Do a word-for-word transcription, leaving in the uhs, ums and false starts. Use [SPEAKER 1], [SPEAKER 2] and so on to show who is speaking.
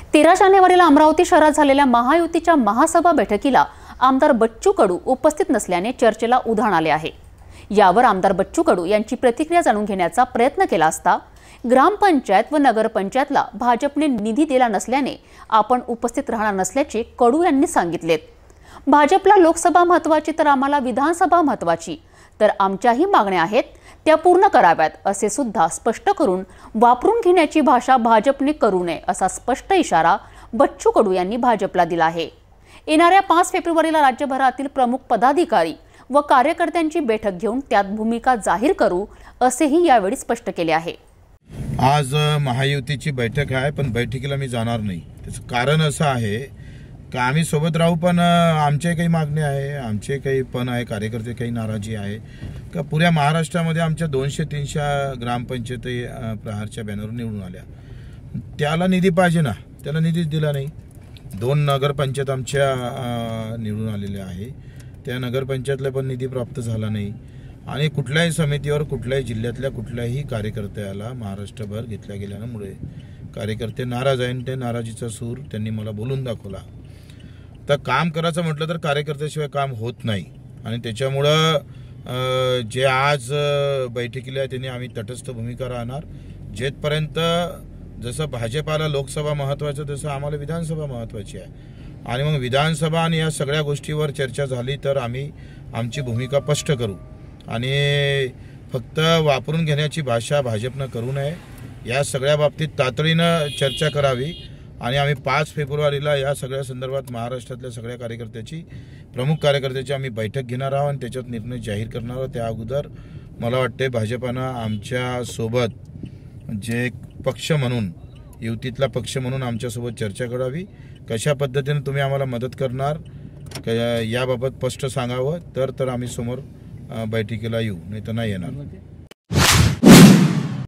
[SPEAKER 1] तेरा जानेवारीला अमरावती शहरात झालेल्या महायुतीच्या महासभा बैठकीला आमदार बच्चू कडू उपस्थित नसल्याने चर्चेला उधाण आले आहे। यावर आमदार बच्चू कडू यांची प्रतिक्रिया जाणून घेण्याचा प्रयत्न केला असता ग्रामपंचायत व नगरपंचायतला भाजपने निधी दिला नसल्याने आपण उपस्थित राहणार नसल्याचे कडू यांनी सांगितलेत। भाजपला लोकसभा महत्त्वाची तर आम्हाला विधानसभा महत्त्वाची, तर आमच्याही मागण्या आहेत त्या पूर्ण कराव्यात असे सुद्धा स्पष्ट करून वापरून घेण्याची भाषा भाजपने करू नये असा स्पष्ट इशारा बच्चू कडू यांनी भाजपला दिला आहे। येणाऱ्या पाच फेब्रुवारीला राज्यभरातील प्रमुख पदाधिकारी व कार्यकर्त्यांची बैठक घेऊन त्यात भूमिका जाहीर करू असेही यावेळी स्पष्ट केले आहे।
[SPEAKER 2] आज महायुतीची बैठक आहे, पण बैठकीला मी जाणार नाही। त्याचं कारण असं आहे की आम्ही सोबत राहू, पण आमचे काही मागणी आहे, आमचे काही पण आहे, कार्यकर्ते काही नाराजी आहे का पुऱ्या महाराष्ट्रामध्ये आमच्या दोनशे तीनशे ग्रामपंचायती प्रहारच्या बॅनरवर निवडून आल्या, त्याला निधी पाहिजे ना, त्याला निधीच दिला नाही। दोन नगरपंचायत आमच्या निवडून आलेल्या आहे, त्या नगरपंचायतला पण निधी प्राप्त झाला नाही आणि कुठल्याही समितीवर कुठल्याही जिल्ह्यातल्या कुठल्याही कार्यकर्त्याला महाराष्ट्रभर घेतल्या गेल्यामुळे कार्यकर्ते नाराज आहेत। ते नाराजीचा सूर त्यांनी मला बोलून दाखवला। तर काम करायचं म्हटलं तर कार्यकर्त्याशिवाय काम होत नाही आणि त्याच्यामुळं जे आज बैठकीला त्यांनी आम्ही तटस्थ भूमिका राहणार। जेथपर्यंत जसं भाजपाला लोकसभा महत्त्वाचं तसं आम्हाला विधानसभा महत्त्वाची आहे आणि मग विधानसभा आणि या सगळ्या गोष्टीवर चर्चा झाली तर आम्ही आमची भूमिका स्पष्ट करू आणि फक्त वापरून घेण्याची भाषा भाजपनं करू नये। या सगळ्या बाबतीत तातडीनं चर्चा करावी आणि आम्ही पाच फेब्रुवारीला या सगळ्या संदर्भात महाराष्ट्रातल्या सगळ्या कार्यकर्त्याची प्रमुख कार्यकर्त्याची आम्ही बैठक घेणार आहोत आणि त्याच्यात निर्णय जाहीर करणार आहोत। त्या अगोदर मला वाटते भाजपानं आमच्या सोबत जे पक्ष म्हणून युतीतला पक्ष म्हणून आमच्यासोबत चर्चा करावी, कशा पद्धतीने तुम्ही आम्हाला मदत करणार याबाबत स्पष्ट सांगावं, तर तर आम्ही समोर बैठकीला येऊ, नाही तर नाही येणार।